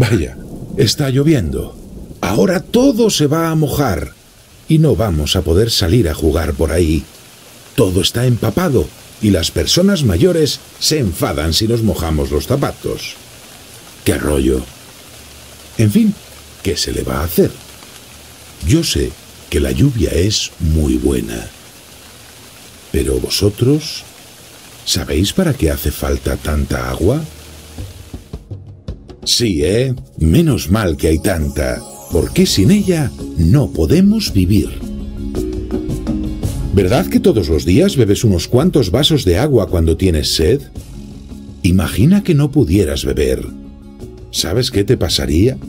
Vaya, está lloviendo. Ahora todo se va a mojar y no vamos a poder salir a jugar por ahí. Todo está empapado y las personas mayores se enfadan si nos mojamos los zapatos. ¡Qué rollo! En fin, ¿qué se le va a hacer? Yo sé que la lluvia es muy buena. Pero vosotros, ¿sabéis para qué hace falta tanta agua? Sí, menos mal que hay tanta, porque sin ella no podemos vivir. ¿Verdad que todos los días bebes unos cuantos vasos de agua cuando tienes sed? Imagina que no pudieras beber. ¿Sabes qué te pasaría?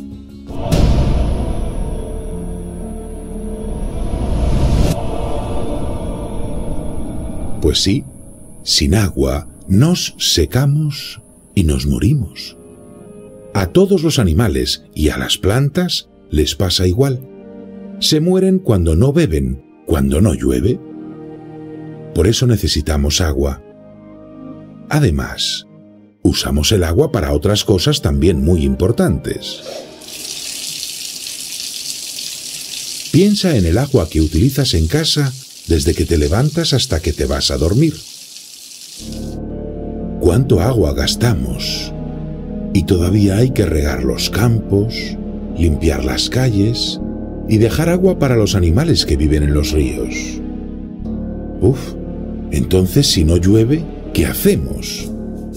Pues sí, sin agua nos secamos y nos morimos. A todos los animales y a las plantas les pasa igual. Se mueren cuando no beben, cuando no llueve. Por eso necesitamos agua. Además, usamos el agua para otras cosas también muy importantes. Piensa en el agua que utilizas en casa desde que te levantas hasta que te vas a dormir. ¿Cuánto agua gastamos? Y todavía hay que regar los campos, limpiar las calles y dejar agua para los animales que viven en los ríos. Uf, entonces si no llueve, ¿qué hacemos?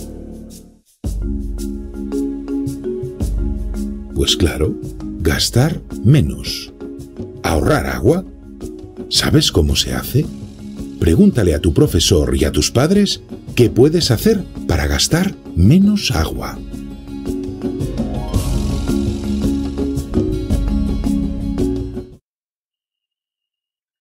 Pues claro, gastar menos. ¿Ahorrar agua? ¿Sabes cómo se hace? Pregúntale a tu profesor y a tus padres qué puedes hacer para gastar menos agua.